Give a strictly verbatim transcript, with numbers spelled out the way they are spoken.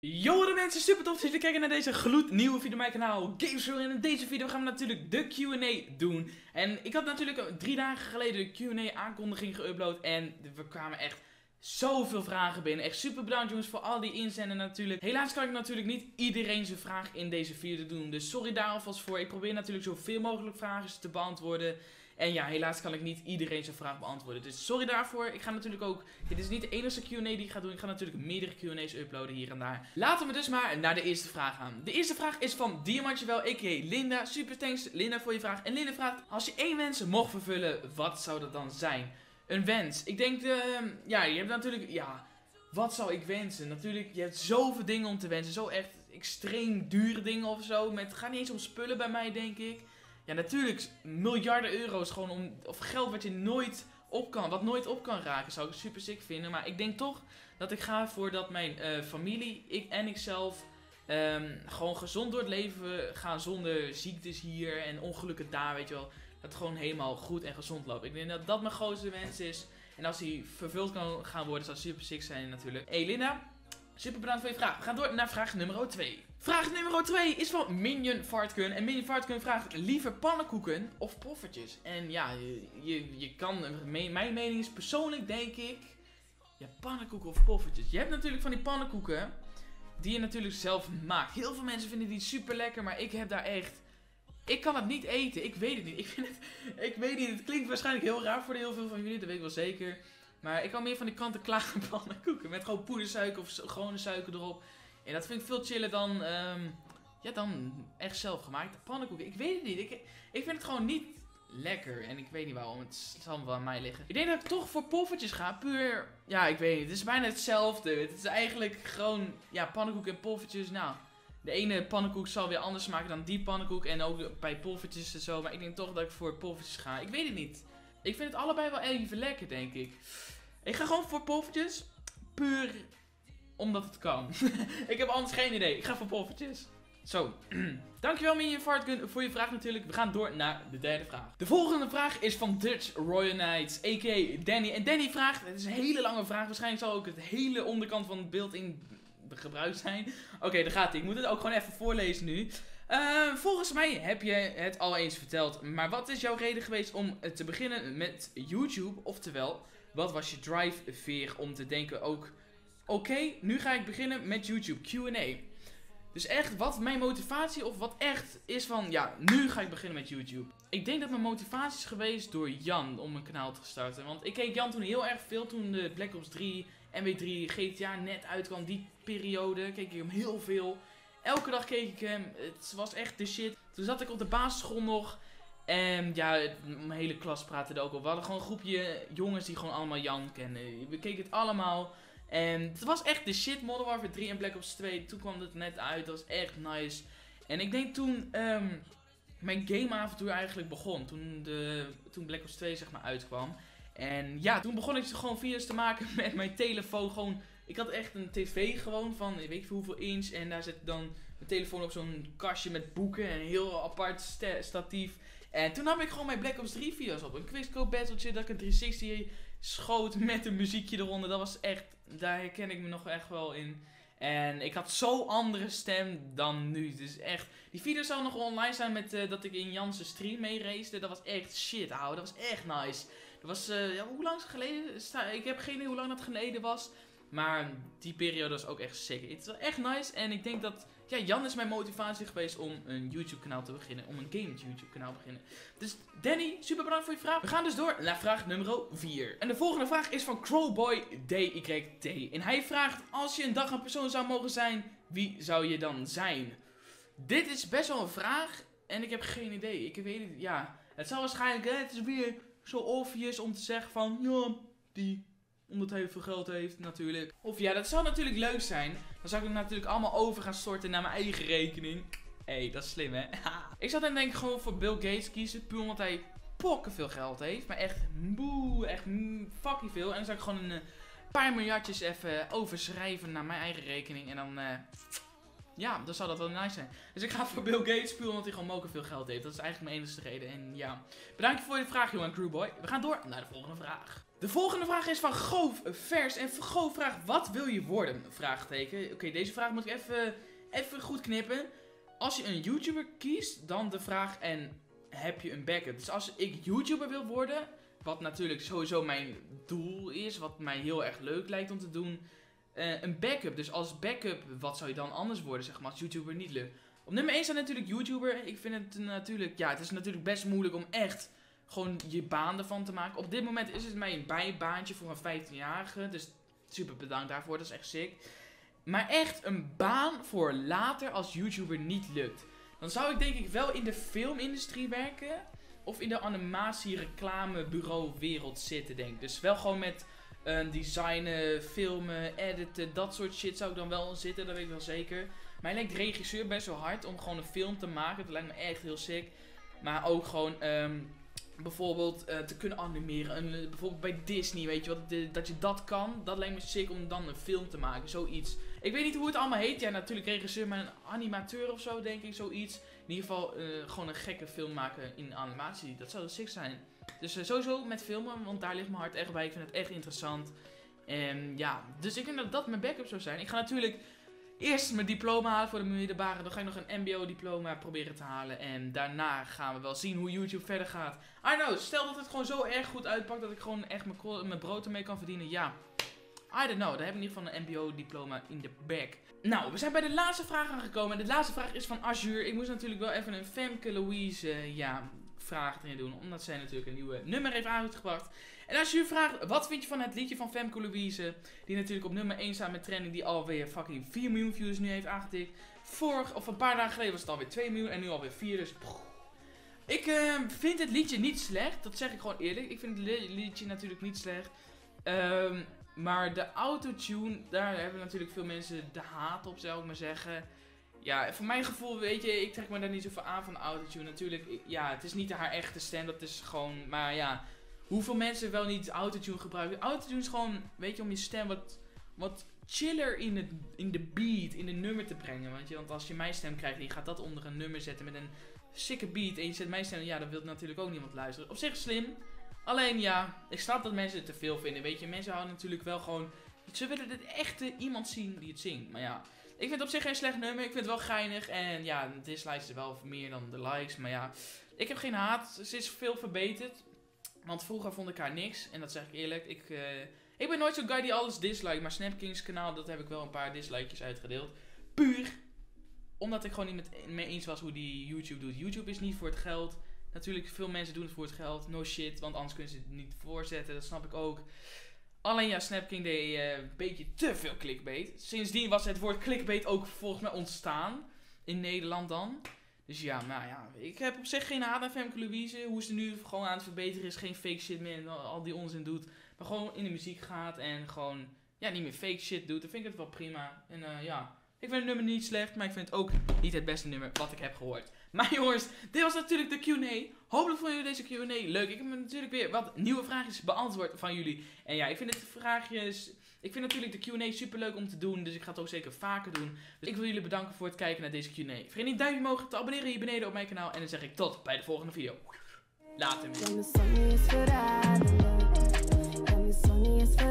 Yo de mensen, super tof dat jullie kijken naar deze gloednieuwe video op mijn kanaal Gamesroom. En in deze video gaan we natuurlijk de Q en A doen. En ik had natuurlijk drie dagen geleden de Q en A aankondiging geüpload en we kwamen echt zoveel vragen binnen. Echt super bedankt jongens voor al die inzenden natuurlijk. Helaas kan ik natuurlijk niet iedereen zijn vraag in deze video doen, dus sorry daar alvast voor. Ik probeer natuurlijk zoveel mogelijk vragen te beantwoorden. En ja, helaas kan ik niet iedereen zijn vraag beantwoorden. Dus sorry daarvoor. Ik ga natuurlijk ook... Dit is niet de enige Q en A die ik ga doen. Ik ga natuurlijk meerdere Q en A's uploaden hier en daar. Laten we dus maar naar de eerste vraag gaan. De eerste vraag is van Diamantjewel, a k a. Linda. Super thanks Linda voor je vraag. En Linda vraagt, als je één wens mocht vervullen, wat zou dat dan zijn? Een wens. Ik denk, uh, ja, je hebt natuurlijk... Ja, wat zou ik wensen? Natuurlijk, je hebt zoveel dingen om te wensen. Zo echt extreem dure dingen of zo. Met, het gaat niet eens om spullen bij mij, denk ik. Ja, natuurlijk miljarden euro's gewoon om, of geld wat je nooit op kan, wat nooit op kan raken, zou ik super sick vinden. Maar ik denk toch dat ik ga voor dat mijn uh, familie, ik en ikzelf, um, gewoon gezond door het leven gaan zonder ziektes hier en ongelukken daar, weet je wel. Dat het gewoon helemaal goed en gezond loopt. Ik denk dat dat mijn grootste wens is. En als die vervuld kan gaan worden, zou het super sick zijn natuurlijk. Hey Linda, super bedankt voor je vraag. We gaan door naar vraag nummer twee. Vraag nummer twee is van Minion Fartkun. En Minion Fartkun vraagt liever pannenkoeken of poffertjes. En ja, je, je, je kan, me, mijn mening is persoonlijk denk ik, ja, pannenkoeken of poffertjes. Je hebt natuurlijk van die pannenkoeken die je natuurlijk zelf maakt. Heel veel mensen vinden die super lekker, maar ik heb daar echt, ik kan het niet eten. Ik weet het niet. Ik vind het, ik weet niet, het klinkt waarschijnlijk heel raar voor heel veel van jullie, dat weet ik wel zeker. Maar ik hou meer van die kant-en-klare pannenkoeken met gewoon poedersuiker of gewone suiker erop. En dat vind ik veel chiller dan, um, ja, dan echt zelf gemaakte pannenkoeken. Ik weet het niet. Ik, ik vind het gewoon niet lekker. En ik weet niet waarom. Het zal wel aan mij liggen. Ik denk dat ik toch voor poffertjes ga. Puur, ja, ik weet niet. Het is bijna hetzelfde. Het is eigenlijk gewoon, ja, pannenkoek en poffertjes. Nou, de ene pannenkoek zal weer anders smaken dan die pannenkoek. En ook bij poffertjes en zo. Maar ik denk toch dat ik voor poffertjes ga. Ik weet het niet. Ik vind het allebei wel even lekker, denk ik. Ik ga gewoon voor poffertjes. Puur omdat het kan. Ik heb anders geen idee. Ik ga voor poffertjes. Zo. Dankjewel Minion Fartgun voor je vraag natuurlijk. We gaan door naar de derde vraag. De volgende vraag is van Dutch Royal Knights, a k a. Danny. En Danny vraagt, het is een hele lange vraag. Waarschijnlijk zal ook het hele onderkant van het beeld in gebruikt zijn. Oké, okay, daar gaat hij. Ik moet het ook gewoon even voorlezen nu. Uh, volgens mij heb je het al eens verteld. Maar wat is jouw reden geweest om te beginnen met YouTube? Oftewel, wat was je driveveer om te denken ook... Oké, okay, nu ga ik beginnen met YouTube Q en A. Dus echt, wat mijn motivatie of wat echt is van, ja, nu ga ik beginnen met YouTube. Ik denk dat mijn motivatie is geweest door Jan om mijn kanaal te starten. Want ik keek Jan toen heel erg veel, toen de Black Ops drie, M W drie, G T A net uitkwam. Die periode keek ik hem heel veel. Elke dag keek ik hem, het was echt de shit. Toen zat ik op de basisschool nog. En ja, mijn hele klas praatte er ook op. We hadden gewoon een groepje jongens die gewoon allemaal Jan kennen. We keken het allemaal. En het was echt de shit, Modern Warfare drie en Black Ops twee. Toen kwam het net uit, dat was echt nice. En ik denk toen um, mijn gameavontuur eigenlijk begon. Toen, de, toen Black Ops twee zeg maar uitkwam. En ja, toen begon ik gewoon video's te maken met mijn telefoon. Gewoon, ik had echt een tv gewoon van, weet ik veel hoeveel inch. En daar zet dan mijn telefoon op zo'n kastje met boeken en een heel apart statief. En toen nam ik gewoon mijn Black Ops drie video's op. Een quizcode battletje dat ik een driehonderdzestig schoot met een muziekje eronder. Dat was echt, daar herken ik me nog echt wel in. En ik had zo'n andere stem dan nu. Dus echt, die video zou nog online zijn met uh, dat ik in Jan's stream mee race. Dat was echt shit, ouwe. Dat was echt nice. Dat was, uh, ja, hoe lang is het geleden? Ik heb geen idee hoe lang dat geleden was. Maar die periode was ook echt sick. Het was echt nice. En ik denk dat, ja, Jan is mijn motivatie geweest om een YouTube kanaal te beginnen. Om een game YouTube kanaal te beginnen. Dus Danny, super bedankt voor je vraag. We gaan dus door naar vraag nummer vier. En de volgende vraag is van Crowboy D Y T. En hij vraagt, als je een dag een persoon zou mogen zijn, wie zou je dan zijn? Dit is best wel een vraag. En ik heb geen idee. Ik weet het, ja. Het zal waarschijnlijk, hè, het is weer zo obvious om te zeggen van, ja, die... Omdat hij veel geld heeft natuurlijk. Of ja, dat zou natuurlijk leuk zijn. Dan zou ik het natuurlijk allemaal over gaan storten naar mijn eigen rekening. Hé, hey, dat is slim hè. Ik zou dan denk ik gewoon voor Bill Gates kiezen. Puur omdat hij pokken veel geld heeft. Maar echt boe, echt fucking veel. En dan zou ik gewoon een paar miljardjes even overschrijven naar mijn eigen rekening. En dan, uh, ja, dan zou dat wel nice zijn. Dus ik ga voor Bill Gates puur omdat hij gewoon mokken veel geld heeft. Dat is eigenlijk mijn enige reden. En ja, bedankt voor je vraag, jongen Crewboy. We gaan door naar de volgende vraag. De volgende vraag is van Goof Vers. En Goof vraagt, wat wil je worden? Vraagteken. Oké, okay, deze vraag moet ik even, even goed knippen. Als je een YouTuber kiest, dan de vraag en heb je een backup? Dus als ik YouTuber wil worden, wat natuurlijk sowieso mijn doel is, wat mij heel erg leuk lijkt om te doen, uh, een backup. Dus als backup, wat zou je dan anders worden, zeg maar, als YouTuber niet lukt? Op nummer één staat natuurlijk YouTuber. Ik vind het natuurlijk, ja, het is natuurlijk best moeilijk om echt gewoon je baan ervan te maken. Op dit moment is het mij een bijbaantje voor een vijftienjarige. Dus super bedankt daarvoor, dat is echt sick. Maar echt een baan voor later als YouTuber niet lukt. Dan zou ik denk ik wel in de filmindustrie werken. Of in de animatie, reclame, bureau wereld zitten, denk ik. Dus wel gewoon met uh, designen, filmen, editen, dat soort shit zou ik dan wel zitten, dat weet ik wel zeker. Mij lijkt regisseur best wel hard om gewoon een film te maken. Dat lijkt me echt heel sick. Maar ook gewoon um, bijvoorbeeld uh, te kunnen animeren. En, uh, bijvoorbeeld bij Disney, weet je wat, de, dat je dat kan. Dat lijkt me sick om dan een film te maken, zoiets. Ik weet niet hoe het allemaal heet. Ja, natuurlijk regisseur, maar een animateur of zo, denk ik, zoiets. In ieder geval uh, gewoon een gekke film maken in animatie. Dat zou sick zijn. Dus uh, sowieso met filmen, want daar ligt mijn hart echt bij. Ik vind het echt interessant. En ja, dus ik denk dat dat mijn backup zou zijn. Ik ga natuurlijk eerst mijn diploma halen voor de middelbare. Dan ga ik nog een M B O-diploma proberen te halen. En daarna gaan we wel zien hoe YouTube verder gaat. I know, stel dat het gewoon zo erg goed uitpakt dat ik gewoon echt mijn, mijn brood ermee kan verdienen. Ja, I don't know. Daar heb ik in ieder geval een M B O-diploma in de bag. Nou, we zijn bij de laatste vraag aangekomen. En de laatste vraag is van Azure. Ik moest natuurlijk wel even een Femke Louise uh, ja, vraag erin doen. Omdat zij natuurlijk een nieuwe nummer heeft uitgebracht. En Azure vraagt, wat vind je van het liedje van Femke Louise? Die natuurlijk op nummer één staat met trending. Die alweer fucking vier miljoen views nu heeft aangetikt. Vorig, of een paar dagen geleden was het alweer twee miljoen. En nu alweer vier. Dus pff. Ik uh, vind het liedje niet slecht. Dat zeg ik gewoon eerlijk. Ik vind het liedje natuurlijk niet slecht. Um, maar de autotune, daar hebben natuurlijk veel mensen de haat op, zou ik maar zeggen. Ja, voor mijn gevoel, weet je, ik trek me daar niet zoveel aan van de autotune. Natuurlijk, ja, het is niet haar echte stem, dat is gewoon, maar ja, hoeveel mensen wel niet autotune gebruiken. Autotune is gewoon, weet je, om je stem wat, wat chiller in, het, in de beat, in de nummer te brengen. Want, je, want als je mijn stem krijgt en je gaat dat onder een nummer zetten met een sikke beat en je zet mijn stem, ja, dan wil natuurlijk ook niemand luisteren. Op zich slim. Alleen ja, ik snap dat mensen het te veel vinden, weet je. Mensen houden natuurlijk wel gewoon, ze willen het echte iemand zien die het zingt. Maar ja, ik vind het op zich geen slecht nummer, ik vind het wel geinig. En ja, de dislikes is wel meer dan de likes, maar ja, ik heb geen haat. Ze is veel verbeterd, want vroeger vond ik haar niks. En dat zeg ik eerlijk, ik, uh, ik ben nooit zo'n guy die alles dislike. Maar Snapkings kanaal, dat heb ik wel een paar dislikejes uitgedeeld. Puur omdat ik gewoon niet met, mee eens was hoe die YouTube doet. YouTube is niet voor het geld. Natuurlijk, veel mensen doen het voor het geld. No shit, want anders kunnen ze het niet voorzetten. Dat snap ik ook. Alleen ja, Snapking deed uh, een beetje te veel clickbait. Sindsdien was het woord clickbait ook volgens mij ontstaan. In Nederland dan. Dus ja, nou ja. Ik heb op zich geen haat aan Femke Louise. Hoe ze nu gewoon aan het verbeteren is. Geen fake shit meer en al die onzin doet. Maar gewoon in de muziek gaat en gewoon ja, niet meer fake shit doet. Dan vind ik het wel prima. En uh, ja, ik vind het nummer niet slecht. Maar ik vind het ook niet het beste nummer wat ik heb gehoord. Maar jongens, dit was natuurlijk de Q en A. Hopelijk vonden jullie deze Q en A leuk. Ik heb natuurlijk weer wat nieuwe vraagjes beantwoord van jullie. En ja, ik vind het vraagjes, ik vind natuurlijk de Q en A super leuk om te doen. Dus ik ga het ook zeker vaker doen. Dus ik wil jullie bedanken voor het kijken naar deze Q en A. Vergeet niet duimpje omhoog te abonneren hier beneden op mijn kanaal. En dan zeg ik tot bij de volgende video. Later.